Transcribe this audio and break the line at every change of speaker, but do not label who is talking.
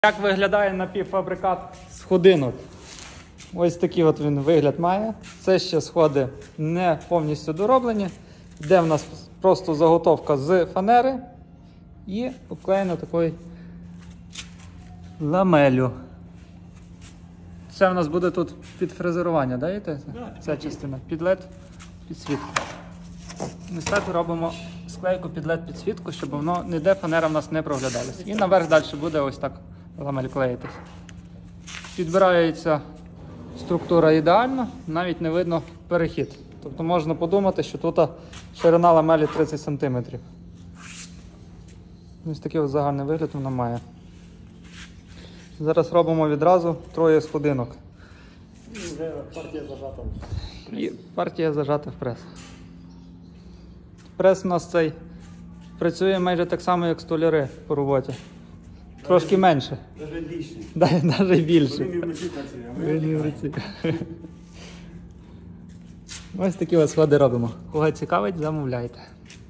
Як виглядає напівфабрикат сходинок? Ось такий от він вигляд має. Це ще сходи не повністю дороблені. Де в нас просто заготовка з фанери і обклеєно такою ламелю. Це в нас буде тут під фрезерування, да, ця частина? Під LED підсвітку. Ми стати робимо склейку під LED підсвітку, щоб воно ніде фанера в нас не проглядалася. І наверх далі буде ось так ламель клеїтись. Підбирається структура ідеально, навіть не видно перехід. Тобто можна подумати, що тут ширина ламелі 30 см. Ось такий ось загальний вигляд вона має. Зараз робимо відразу троє сходинок.
І вже партія зажата в прес.
І партія зажата в прес. Прес у нас цей працює майже так само, як столяри по роботі. Трошки менше.
Навіть більше.
Навіть більше.
Вони не в руці працює, а ми
Ось такі ось сходи робимо. Кого цікавить, замовляйте.